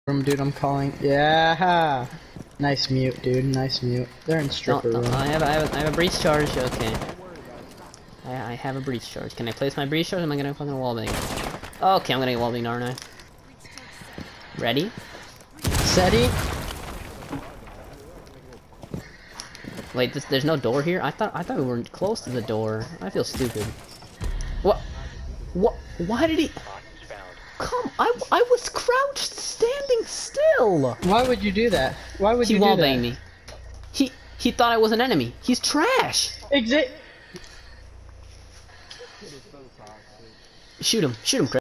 Dude, I'm calling. Yeah. Nice mute, dude. Nice mute. They're in stripper room. I have a breach charge. Okay. I have a breach charge. Can I place my breach charge? Or am I gonna fucking wallbang? Okay, I'm gonna get wallbang, aren't I? Ready? Seti? Wait, there's no door here? I thought we were close to the door. I feel stupid. What? What? Why did he? Come! I was crouched, standing still. Why would you do that? Why would you do that? He wallbanged me. He thought I was an enemy. He's trash. Exit. Shoot him, Chris.